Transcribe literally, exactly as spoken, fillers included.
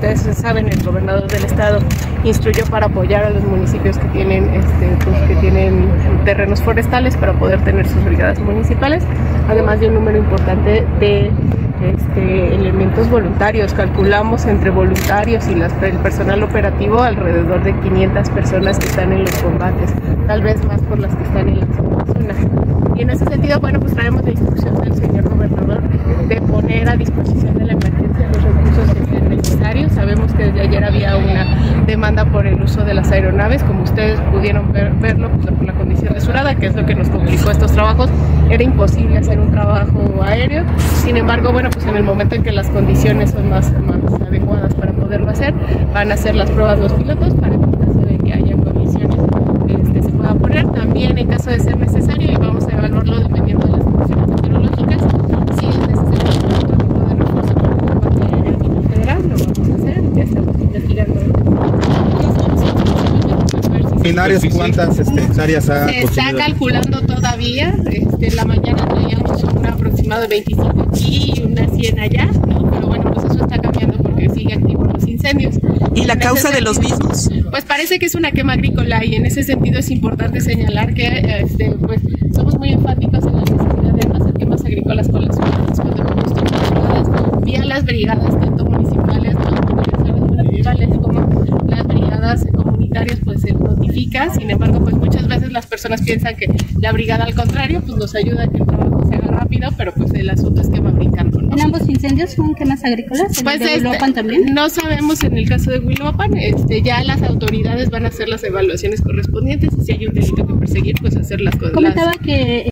ustedes saben, el gobernador del estado instruyó para apoyar a los municipios que tienen, este, pues, que tienen terrenos forestales para poder tener sus brigadas municipales, además de un número importante de Este, elementos voluntarios. Calculamos entre voluntarios y las, el personal operativo alrededor de quinientas personas que están en los combates, tal vez más por las que están en la zona. Y en ese sentido, bueno, pues traemos la instrucción del señor gobernador de poner a disposición de la emergencia los recursos que sean necesarios. Sabemos que desde ayer había una demanda por el uso de las aeronaves, como ustedes pudieron ver, verlo pues, por la condición de surada, que es lo que nos complicó estos trabajos. Era imposible hacer un trabajo aéreo. Sin embargo, bueno, pues en el momento en que las condiciones son más, más adecuadas para poderlo hacer, van a hacer las pruebas los pilotos para que en caso de que haya condiciones este, se pueda poner. También en caso de ser necesario, y vamos a evaluarlo dependiendo de las condiciones meteorológicas, si es necesario otro tipo de refuerzo para el combate aéreo a nivel federal, lo vamos a hacer. Ya estamos investigando. ¿En áreas cuántas este, áreas ha Se está construido? Calculando todavía. Este, en la mañana traíamos un aproximado de veinticinco aquí y una cien allá, ¿no? Pero bueno, pues eso está cambiando porque sigue activo los incendios. ¿Y la En causa ese de los sentido, mismos? Pues parece que es una quema agrícola, y en ese sentido es importante señalar que este, pues, somos muy enfáticos en la necesidad de no hacer quemas agrícolas con las unidades cuando combustibles privadas, vía las brigadas tanto municipales, ¿no? municipales como las brigadas comunitarias, pues se notifica. Sin embargo, pues muchas veces las personas piensan que la brigada, al contrario, pues nos ayuda a que el trabajo se haga rápido, pero pues el asunto es que va brincando, ¿no? ¿En ambos incendios son quemas agrícolas? ¿En Pues el de este, Huilopan también? no sabemos en el caso de Huilopan. Este, ya las autoridades van a hacer las evaluaciones correspondientes, y si hay un delito que perseguir, pues hacer las cosas. Comentaba que